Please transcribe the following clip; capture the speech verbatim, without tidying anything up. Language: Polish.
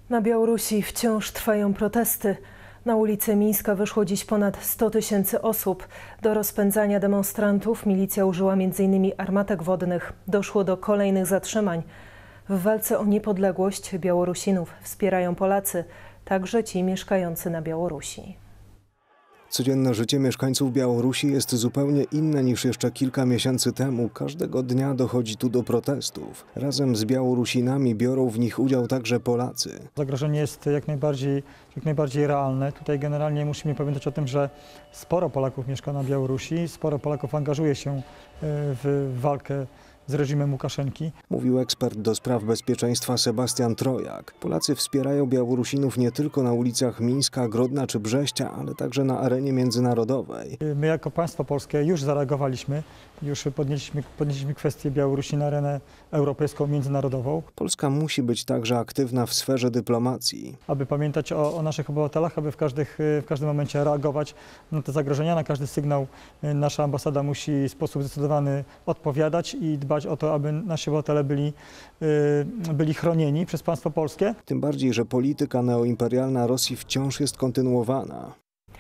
Na Białorusi wciąż trwają protesty. Na ulice Mińska wyszło dziś ponad sto tysięcy osób. Do rozpędzania demonstrantów milicja użyła między innymi armatek wodnych. Doszło do kolejnych zatrzymań. W walce o niepodległość Białorusinów wspierają Polacy, także ci mieszkający na Białorusi. Codzienne życie mieszkańców Białorusi jest zupełnie inne niż jeszcze kilka miesięcy temu. Każdego dnia dochodzi tu do protestów. Razem z Białorusinami biorą w nich udział także Polacy. Zagrożenie jest jak najbardziej, jak najbardziej realne. Tutaj generalnie musimy pamiętać o tym, że sporo Polaków mieszka na Białorusi, sporo Polaków angażuje się w walkę z reżimem Łukaszenki. Mówił ekspert do spraw bezpieczeństwa Sebastian Trojak. Polacy wspierają Białorusinów nie tylko na ulicach Mińska, Grodna czy Brześcia, ale także na arenie międzynarodowej. My jako państwo polskie już zareagowaliśmy, już podnieśliśmy, podnieśliśmy kwestię Białorusi na arenę europejską, międzynarodową. Polska musi być także aktywna w sferze dyplomacji. Aby pamiętać o, o naszych obywatelach, aby w, każdych, w każdym momencie reagować na te zagrożenia, na każdy sygnał nasza ambasada musi w sposób zdecydowany odpowiadać i dbać o to, aby nasi obywatele byli, byli chronieni przez państwo polskie. Tym bardziej, że polityka neoimperialna Rosji wciąż jest kontynuowana.